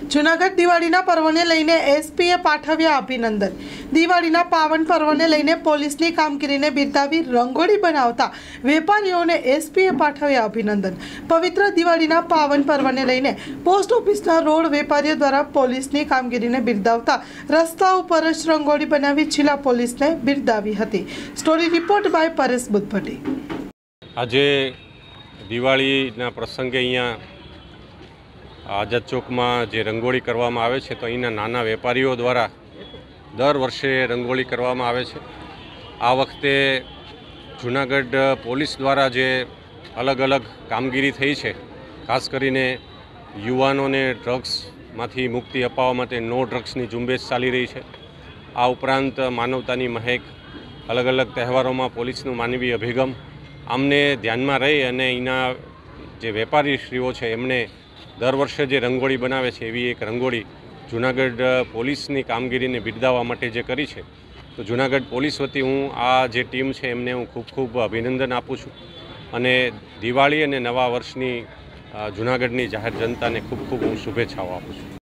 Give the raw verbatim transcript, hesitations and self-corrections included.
જૂનાગઢ દિવાળીના પર્વને લઈને એસપીએ પાઠવ્યા અભિનંદન। દિવાળીના પાવન પર્વને લઈને પોલીસની કામગીરીને બિરદાવી રંગોળી બનાવતા વેપારીઓને એસપીએ પાઠવ્યા અભિનંદન। પવિત્ર દિવાળીના પાવન પર્વને લઈને પોસ્ટ ઓફિસના રોડ વેપારીઓ દ્વારા પોલીસની કામગીરીને બિરદાવતા રસ્તા ઉપર જ રંગોળી બનાવી જિલ્લા પોલીસને બિરદાવી હતી। Story report by Paresh Buddhbhatti. આજે દિવાળીના પ્રસંગે અહીંયા आजाद चौक में जे रंगोળી करवामां आवे छे तो अहींना नाना वेपारीओ द्वारा दर वर्षे रंगोળી करवामां आवे छे। आ वखते जूनागढ़ पोलीस द्वारा जे अलग अलग कामगीरी थई छे, खास करीने युवानोने ड्रग्समांथी मुक्ति अपाववा माटे नो ड्रग्सनी झुंबेश चाली रही है। आ उपरांत मानवतानी महक, अलग अलग तहेवारोमां पोलीसनो मानवीय अभिगम आमने ध्यानमां रही अने एना जे वेपारीश्रीओ छे एमणे दर वर्षे जे रंगोળી बनावे छे एवी एक रंगोળી जूनागढ़ पोलीसनी कामगीरीने बिरदाववा माटे जे करी छे तो जूनागढ़ पोलीस वती हूँ आ जे टीम छे एमने हूँ खूब खूब अभिनंदन आपूँ छूं अने दिवाળી अने नवा वर्षनी जूनागढ़नी जाहेर जनताने खूब खूब हूँ शुभेच्छाओ आपूँ छूं।